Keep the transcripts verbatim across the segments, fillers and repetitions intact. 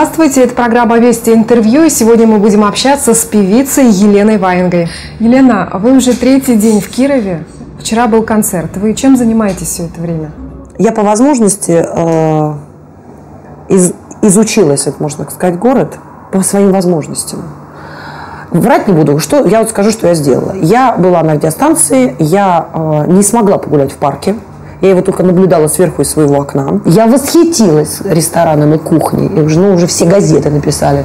Здравствуйте, это программа «Вести интервью», и сегодня мы будем общаться с певицей Еленой Ваенгой. Елена, вы уже третий день в Кирове, вчера был концерт. Вы чем занимаетесь все это время? Я по возможности э, из, изучилась, это можно сказать, город по своим возможностям. Врать не буду, что, я вот скажу, что я сделала. Я была на радиостанции, я э, не смогла погулять в парке. Я его только наблюдала сверху из своего окна. Я восхитилась рестораном и кухней. И уже, ну, уже все газеты написали.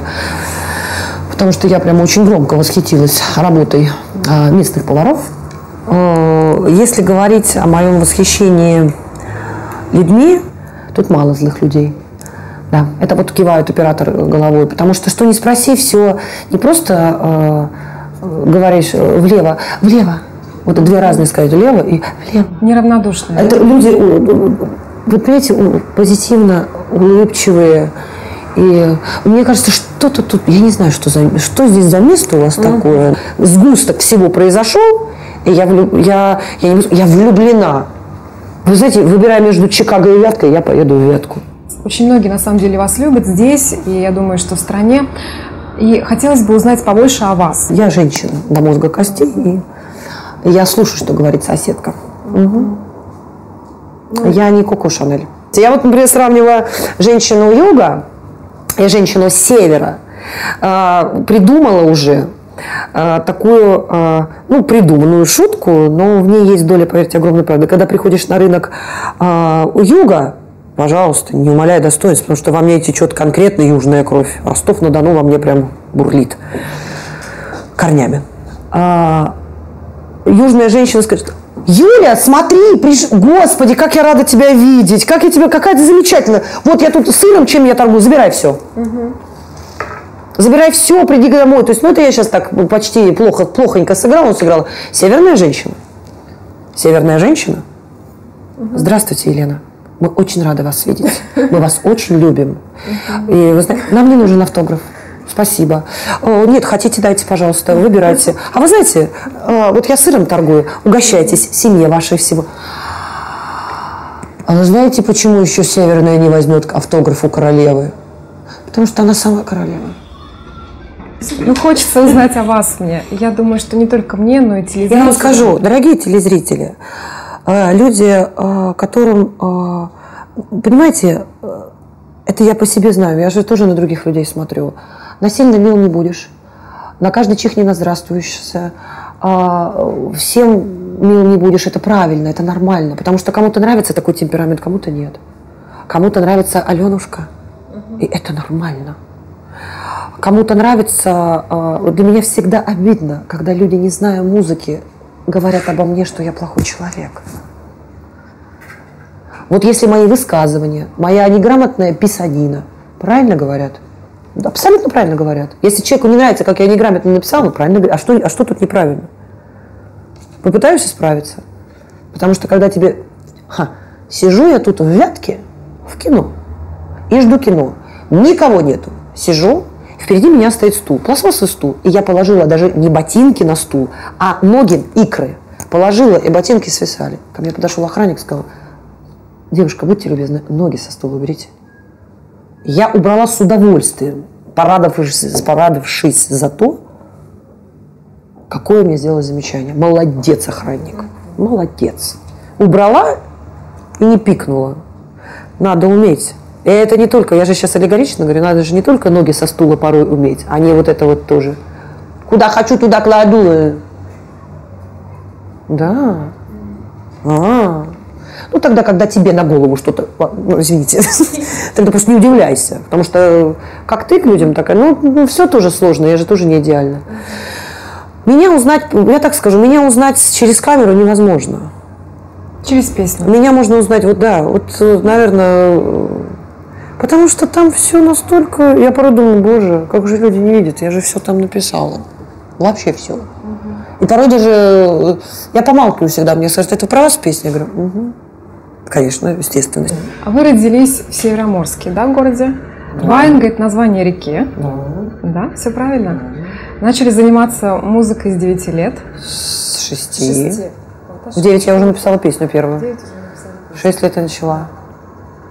Потому что я прямо очень громко восхитилась работой э, местных поваров. Э, если говорить о моем восхищении людьми, тут мало злых людей. Да, это вот кивает оператор головой. Потому что, что ни спроси, все не просто э, говоришь влево, влево. Вот две разные сказать, влево и влево. Неравнодушные. Это люди, вот понимаете, позитивно улыбчивые. И мне кажется, что-то тут, я не знаю, что, за, что здесь за место у вас mm-hmm. такое. Сгусток всего произошел, и я, влюб, я, я, не, я влюблена. Вы знаете, выбирая между Чикаго и Вяткой, я поеду в Вятку. Очень многие, на самом деле, вас любят здесь, и я думаю, что в стране. И хотелось бы узнать побольше о вас. Я женщина до мозга костей, и я слушаю, что говорит соседка. Угу. Ну, я не Коко Шанель. Я вот, например, сравниваю женщину юга и женщину с севера. Э, придумала уже э, такую, э, ну, придуманную шутку, но в ней есть доля, поверьте, огромной правды. Когда приходишь на рынок э, у юга, пожалуйста, не умаляй достоинств, потому что во мне течет конкретно южная кровь. Ростов-на-Дону во мне прям бурлит корнями. А, южная женщина скажет: Юля, смотри, приш... Господи, как я рада тебя видеть, как я тебя, какая ты замечательная. Вот я тут сыром, чем я торгую, забирай все. Угу. Забирай все, приди домой. То есть, ну это я сейчас так почти плохо, плохонько сыграла, но сыграла. Северная женщина. Северная женщина. Угу. Здравствуйте, Елена. Мы очень рады вас видеть. Мы вас очень любим. Угу. И вы знаете, нам не нужен автограф. Спасибо. О, нет, хотите, дайте, пожалуйста, выбирайте. А вы знаете, вот я сыром торгую, угощайтесь, семье вашей всего. А вы знаете, почему еще Северная не возьмет автограф у королевы? Потому что она сама королева. Ну, хочется узнать о вас мне. Я думаю, что не только мне, но и телезрители. Я вам скажу, дорогие телезрители, люди, которым, понимаете, это я по себе знаю, я же тоже на других людей смотрю. Насильно мил не будешь, на каждый чих не наздравствуешься, всем мил не будешь, это правильно, это нормально, потому что кому-то нравится такой темперамент, кому-то нет. Кому-то нравится Аленушка, и это нормально. Кому-то нравится, для меня всегда обидно, когда люди, не зная музыки, говорят обо мне, что я плохой человек. Вот если мои высказывания, моя неграмотная писанина, правильно говорят? Абсолютно правильно говорят. Если человеку не нравится, как я неграмотно написала, ну правильно говорят. А что, а что тут неправильно? Попытаюсь исправиться. Потому что когда тебе... Ха, сижу я тут в Вятке, в кино, и жду кино. Никого нету. Сижу, впереди меня стоит стул, пластмассовый стул. И я положила даже не ботинки на стул, а ноги, икры. Положила, и ботинки свисали. Ко мне подошел охранник и сказал: девушка, будьте любезны, ноги со стула уберите. Я убрала с удовольствием, порадовавшись, порадовавшись за то, какое мне сделало замечание. Молодец, охранник. Молодец. Убрала и не пикнула. Надо уметь. И это не только, я же сейчас аллегорично говорю, надо же не только ноги со стула порой уметь, а не вот это вот тоже. Куда хочу, туда кладу. Да. А-а-а. Ну, тогда, когда тебе на голову что-то... Ну, извините. Тогда просто не удивляйся. Потому что как ты к людям такая, ну, ну, все тоже сложно, я же тоже не идеальна. Меня узнать, я так скажу, меня узнать через камеру невозможно. Через песню. Меня можно узнать, вот да, вот, наверное... Потому что там все настолько... Я порой думаю, боже, как же люди не видят, я же все там написала. Вообще все. Угу. И порой даже... Я помалкиваю всегда, мне скажут, это про вас песня? Я говорю, угу. Конечно, естественно. А вы родились в Североморске, да, в городе? Да. Ваенга – это название реки. Да. Да, все правильно. Да. Начали заниматься музыкой с девяти лет. С шести. шести. В девять я уже написала песню первую. В шесть лет я начала.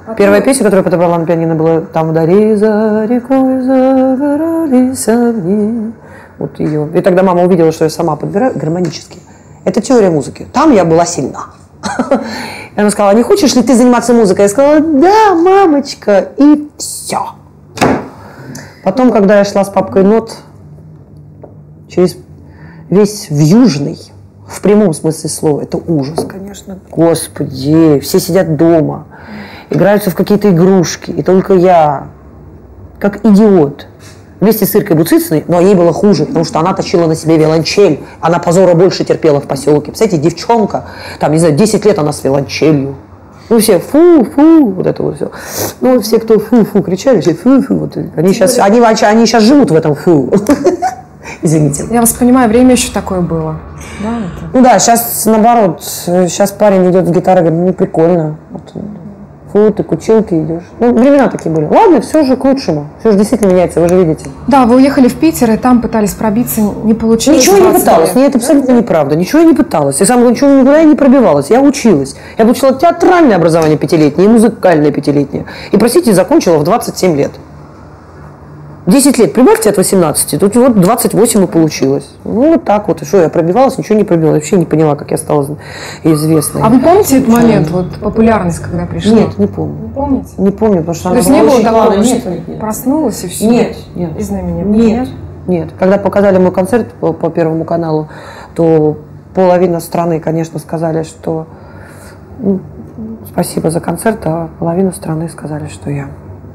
А Первая ты... песня, которую я подобрала на пианино, была «Там вдали за рекой загорались огни». Вот ее. И тогда мама увидела, что я сама подбираю гармонически. Это теория музыки. Там я была сильна. И она сказала: не хочешь ли ты заниматься музыкой? Я сказала: да, мамочка. И все. Потом, когда я шла с папкой нот через весь в Южный, в прямом смысле слова, это ужас, конечно. Господи, все сидят дома, играются в какие-то игрушки. И только я, как идиот, вместе с Иркой Буцицыной, но ей было хуже, потому что она точила на себе виолончель. Она позора больше терпела в поселке. Представляете, девчонка, там, не знаю, десять лет она с виолончелью. Ну, все фу-фу, вот это вот все. Ну, все, кто фу-фу кричали, все фу-фу. Вот, они, сейчас, они, они сейчас живут в этом фу. Извините. Я вас понимаю, время еще такое было. Да, это... Ну да, сейчас наоборот. Сейчас парень идет с гитарой, говорит: ну, прикольно. Вот. Фу, ты к училке идешь. Ну, времена такие были. Ладно, все же к лучшему. Все же действительно меняется, вы же видите. Да, вы уехали в Питер, и там пытались пробиться, не получилось. Ничего не пыталась. Лет. Нет, это абсолютно неправда. Ничего я не пыталась. Я сам ничего никуда не пробивалась. Я училась. Я получила театральное образование пятилетнее и музыкальное пятилетнее. И, простите, закончила в двадцать семь лет. десять лет прибавьте от восемнадцати, тут вот двадцать восемь и получилось. Ну, вот так вот. И что, я пробивалась, ничего не пробивалась. Вообще не поняла, как я стала известной. А вы помните этот момент, вот популярность, когда пришла? Нет, не помню. Не помните? Не помню, потому что То она есть не было такого, нет, что нет, нет. проснулась и все? Нет, нет. И знаменитая? Нет, нет. Когда показали мой концерт по, по Первому каналу, то половина страны, конечно, сказали, что ну, спасибо за концерт, а половина страны сказали, что я.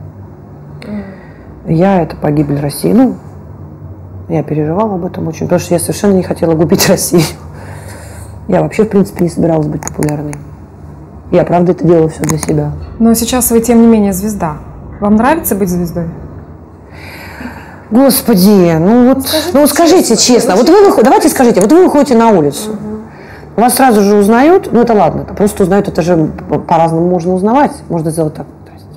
Я – это погибель России. Ну, я переживала об этом очень, потому что я совершенно не хотела губить Россию. Я вообще, в принципе, не собиралась быть популярной. Я, правда, это делала все для себя. Но сейчас вы, тем не менее, звезда. Вам нравится быть звездой? Господи, ну вот, скажите, ну, скажите честно, честно вот вы выходите, давайте скажите, вот вы выходите на улицу, угу. Вас сразу же узнают, ну это ладно, просто узнают, это же по-разному можно узнавать, можно сделать так.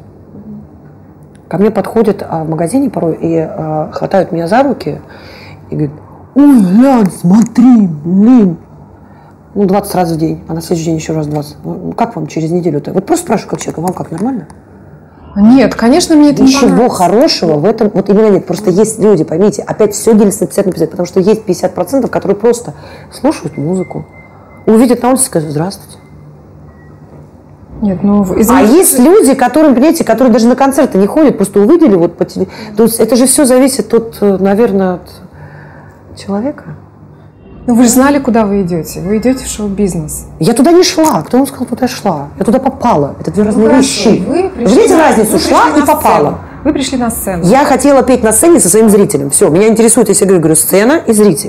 Ко мне подходят а, в магазине порой и а, хватают меня за руки и говорят: ой, Лян, смотри, блин. Ну, двадцать раз в день, а на следующий день еще раз двадцать. Ну, как вам через неделю-то? Вот просто спрашиваю как человека: вам как, нормально? Нет, конечно, мне это не ничего понравилось. Хорошего в этом, вот именно нет. Просто есть люди, поймите, опять все делится на пятьдесят на пятьдесят, потому что есть пятьдесят процентов, которые просто слушают музыку, увидят на улице и скажут: здравствуйте. Нет, ну, а есть люди, которым, понимаете, которые даже на концерты не ходят, просто увидели вот по телевизору. То есть это же все зависит от, наверное, от человека. Ну вы же знали, куда вы идете. Вы идете в шоу-бизнес. Я туда не шла. Кто вам сказал, куда я шла? Я туда попала. Это две разные ну, вещи. Вы видите разницу? Шла и попала. Вы пришли на сцену. Я хотела петь на сцене со своим зрителем. Все, меня интересует, если я говорю, сцена и зритель.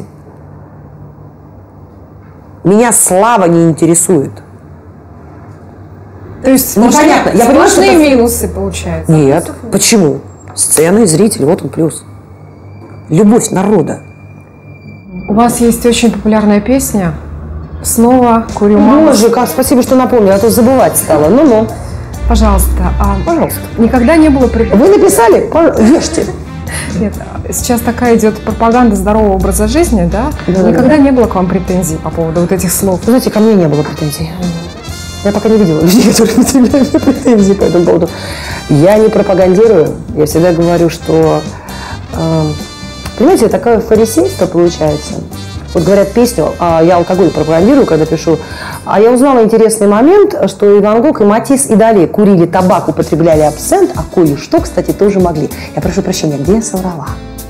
Меня слава не интересует. То есть ну, понятно. Я понимаю, что это... минусы получается. Нет. Почему? Сцена и зритель, вот он плюс. Любовь народа. У вас есть очень популярная песня «Снова курю маму». Боже, как спасибо, что напомнила, а то забывать стала. Ну-ну. Пожалуйста. А Пожалуйста. Никогда не было... Вы написали? Ешьте. Нет, сейчас такая идет пропаганда здорового образа жизни, да? да Никогда да. не было к вам претензий по поводу вот этих слов? Вы знаете, ко мне не было претензий. Я пока не видела людей, которые предъявляют претензии по этому поводу. Я не пропагандирую. Я всегда говорю, что... Э, понимаете, такое фарисейство получается. Вот говорят песню, а я алкоголь пропагандирую, когда пишу. А я узнала интересный момент, что и Ван Гог, и Матисс, и Дали курили табак, употребляли абсент, а кое-что, кстати, тоже могли. Я прошу прощения, где я соврала?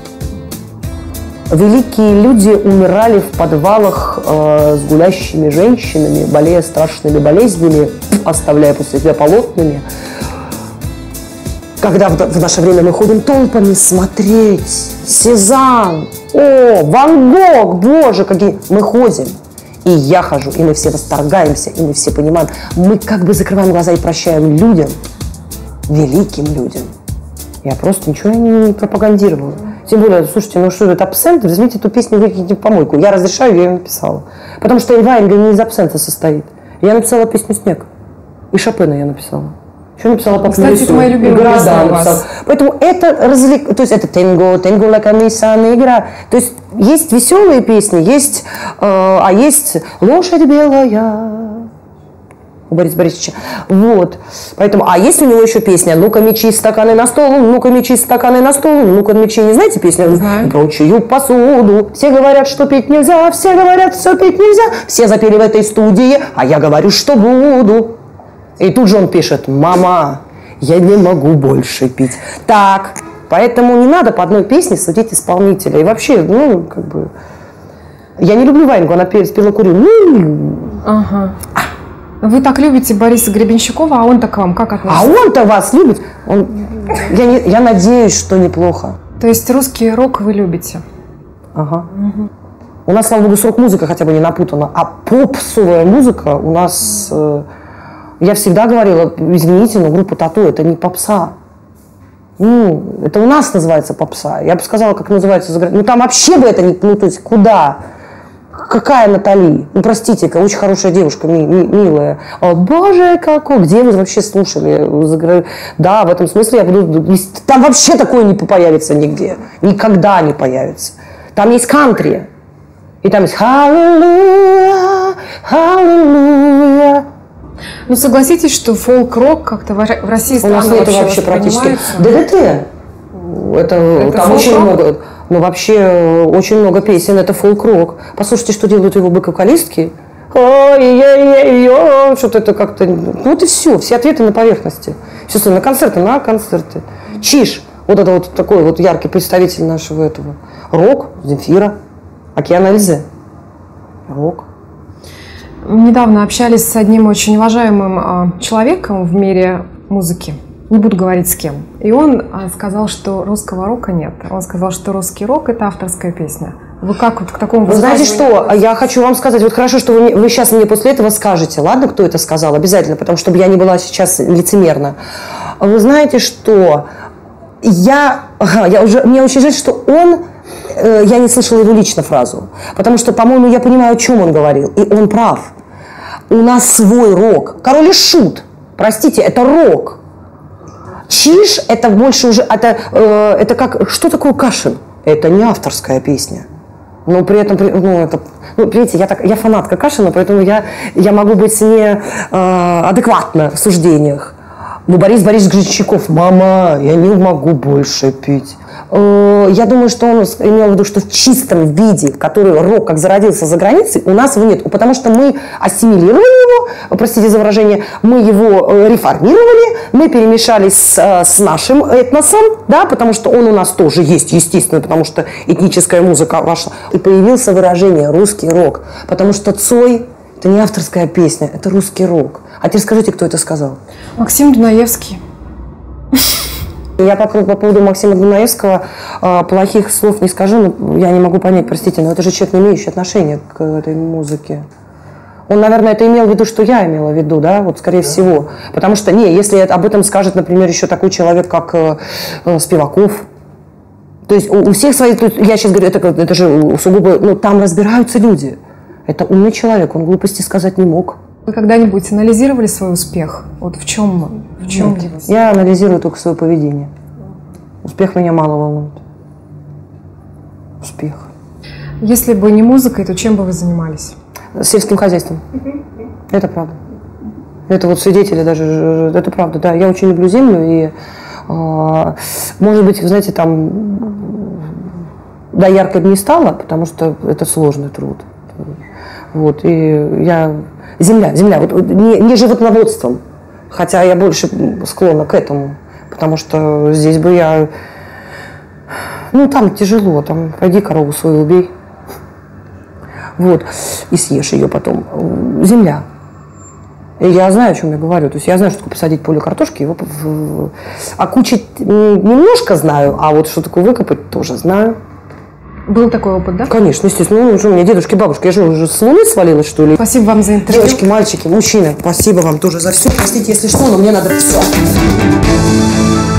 Великие люди умирали в подвалах э, с гулящими женщинами, болея страшными болезнями, оставляя после себя полотнами. Когда в, в наше время мы ходим толпами смотреть Сезанн, о, Ван Гог, боже, какие... Мы ходим, и я хожу, и мы все восторгаемся, и мы все понимаем. Мы как бы закрываем глаза и прощаем людям, великим людям. Я просто ничего не пропагандировала. Тем более, слушайте, ну что это абсент, возьмите эту песню, выкиньте в помойку. Я разрешаю, я ее написала. Потому что Ваенга не из абсента состоит. Я написала песню «Снег». И Шопена я написала. Еще написала по Кстати, это мои любимые песни у вас. Поэтому это развлек... То есть это «Тенго», «Тенго ла камисана» игра. То есть есть веселые песни, есть... Э, а есть «Лошадь белая». у Бориса Борисовича. Вот. Поэтому, а есть у него еще песня «Ну-ка, мечи, стаканы на стол, ну-ка, мечи, стаканы на стол, ну-ка, мечи». Не знаете песню? Знаю. Прочую посуду. Все говорят, что петь нельзя, все говорят, что петь нельзя. Все запели в этой студии, а я говорю, что буду. И тут же он пишет: «Мама, я не могу больше пить». Так, поэтому не надо по одной песне судить исполнителя. И вообще, ну, как бы... Я не люблю Ваенгу, она спела «Курю». Ага. Вы так любите Бориса Гребенщикова, а он-то к вам как относится? А он-то вас любит? Он... Я, не... Я надеюсь, что неплохо. То есть русский рок вы любите? Ага. Угу. У нас, слава богу, с рок-музыкой хотя бы не напутана. А попсовая музыка у нас... Э... Я всегда говорила, извините, но группа Тату – это не попса. Ну, это у нас называется попса. Я бы сказала, как называется за границей. Ну, там вообще бы это не... Ну, то есть, куда? Какая Натали? Ну, простите-ка, очень хорошая девушка, ми, ми, милая. О, боже, какой! Где вы вообще слушали? Да, в этом смысле я буду... Там вообще такое не появится нигде. Никогда не появится. Там есть кантри. И там есть «Халлелуя, халлелуя». Ну, согласитесь, что фолк-рок как-то в России странно вообще, это вообще практически... ДДТ. Это, это там очень много... Ну, вообще, очень много песен, это фолк-рок. Послушайте, что делают его бэк-вокалистки. Ой-ой-ой-ой, что-то это как-то... Ну, вот и все, все ответы на поверхности. Все, на концерты, на концерты. Чиж, вот это вот такой вот яркий представитель нашего этого. Рок, Земфира, Океан Эльзы. Рок. Недавно общались с одним очень уважаемым человеком в мире музыки. Не буду говорить с кем. И он сказал, что русского рока нет. Он сказал, что русский рок – это авторская песня. Вы как вот к такому... Вы знаете что? Я хочу вам сказать, вот хорошо, что вы, вы сейчас мне после этого скажете, ладно, кто это сказал, обязательно, потому что чтобы я не была сейчас лицемерна. Вы знаете что? Я, я уже, мне очень жаль, что он... Я не слышала его лично фразу, потому что, по-моему, я понимаю, о чем он говорил, и он прав. У нас свой рок. Король и Шут, простите, это рок. Чиж – это больше уже, это, э, это как, что такое Кашин? Это не авторская песня. Но при этом, ну, это, ну, видите, я, так, я фанатка Кашина, поэтому я, я могу быть не э, адекватна в суждениях. Ну, Борис Борисович Гребенщиков: «Мама, я не могу больше пить». Э, я думаю, что он имел в виду, что в чистом виде, который рок как зародился за границей, у нас его нет. Потому что мы ассимилировали его, простите за выражение, мы его реформировали, мы перемешались с, с нашим этносом, да, потому что он у нас тоже есть, естественно, потому что этническая музыка вошла. И появился выражение «русский рок», потому что Цой – это не авторская песня, это русский рок. А теперь скажите, кто это сказал? Максим Дунаевский. Я по, по поводу Максима Дунаевского э, плохих слов не скажу, но я не могу понять, простите, но это же человек, не имеющий отношения к этой музыке. Он, наверное, это имел в виду, что я имела в виду, да, вот скорее всего. Потому что, не, если об этом скажет, например, еще такой человек, как э, э, Спиваков, то есть у, у всех свои, я сейчас говорю, это, это же сугубо, ну, там разбираются люди. Это умный человек, он глупости сказать не мог. Вы когда-нибудь анализировали свой успех? Вот в чем, в чем его? Я анализирую только свое поведение. Успех меня мало волнует. Успех. Если бы не музыкой, то чем бы вы занимались? Сельским хозяйством. Это правда. Это вот свидетели даже, это правда, да. Я очень люблю землю и, э, может быть, вы знаете, там, да, ярко бы не стало, потому что это сложный труд. Вот, и я... Земля, земля, вот, не, не животноводством, хотя я больше склонна к этому, потому что здесь бы я... Ну, там тяжело, там пойди корову свою убей, вот, и съешь ее потом. Земля. И я знаю, о чем я говорю, то есть я знаю, что такое посадить поле картошки, его окучить немножко знаю, а вот что такое выкопать тоже знаю. Был такой опыт, да? Конечно, естественно. Ну, уже у меня дедушки, бабушка. Я же уже с луны свалилась, что ли? Спасибо вам за интервью. Девочки, мальчики, мужчины, спасибо вам тоже за все. Простите, если что, но мне надо все.